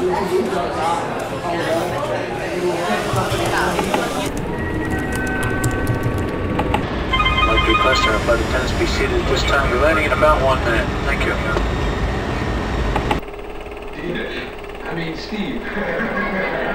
Like to request our flight attendants be seated at this time. We're landing in about 1 minute. Thank you. Steve.